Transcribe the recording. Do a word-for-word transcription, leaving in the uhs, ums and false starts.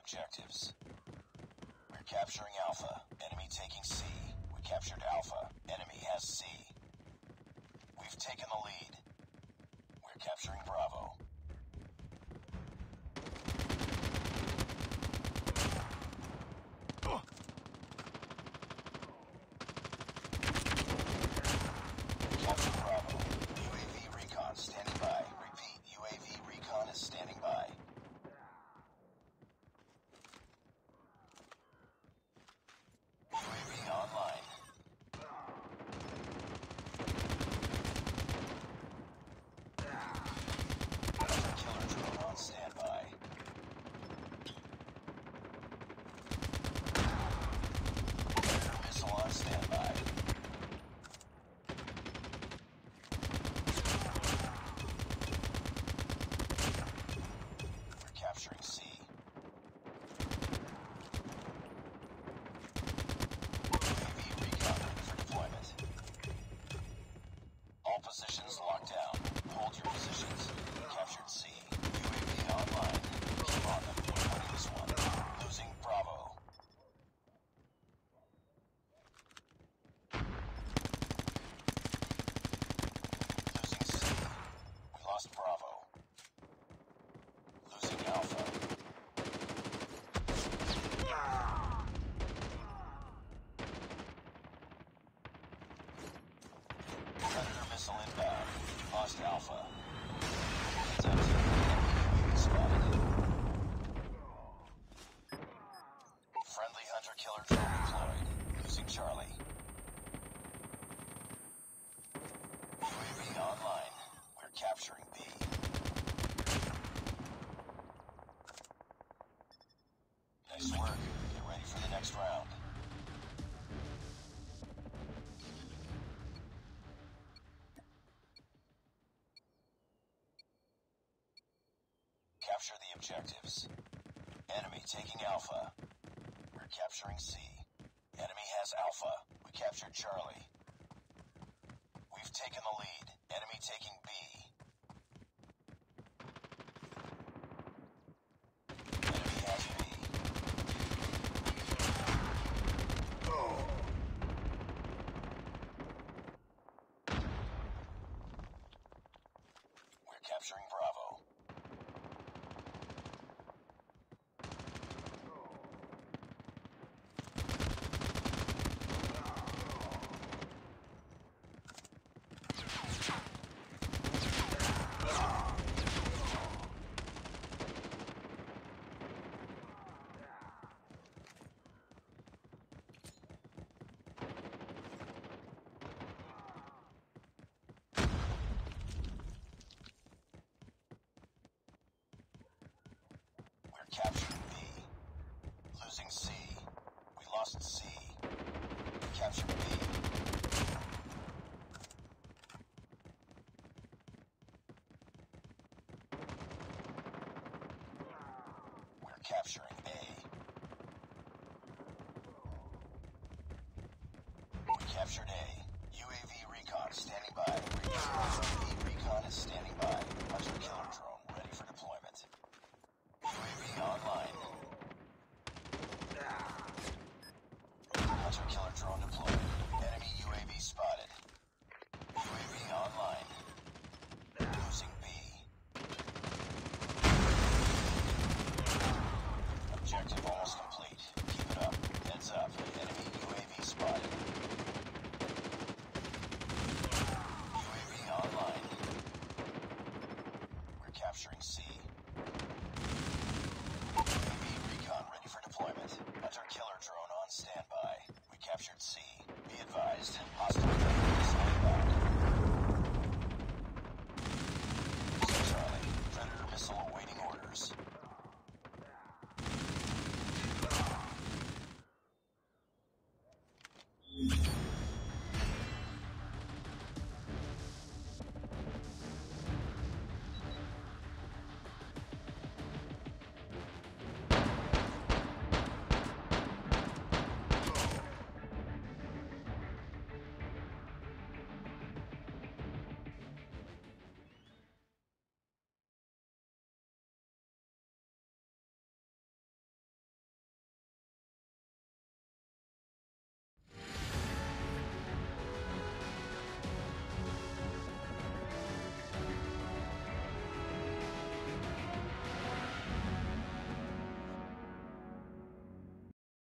objectives. We're capturing Alpha. Enemy taking C. We captured Alpha. Enemy has C. We've taken the lead. We're capturing Bravo. Captured Bravo. U A V recon standing by. Repeat, U A V recon is standing by. U A V online. Another killer drone on standby. Predator missile on standby. We're capturing C. All positions locked down. Hold your positions. Captured C. U A V online. Keep on them. We're winning this one. Losing Bravo. Losing C. We lost Bravo. Losing Alpha. Predator missile inbound. Lost Alpha. It's up to the enemy spotted. Friendly hunter-killer drone deployed. Losing Charlie. U A V online. We're capturing B. Nice work. Get ready for the next round. Capture the objectives. Enemy taking Alpha. We're capturing C. Enemy has Alpha. We captured Charlie. We've taken the lead. Enemy taking B. Enemy has B. We're capturing Bravo. Capturing B. Losing C. We lost C. Capture B. We're capturing A. We captured A. U A V recon standing by. U A V recon is standing by.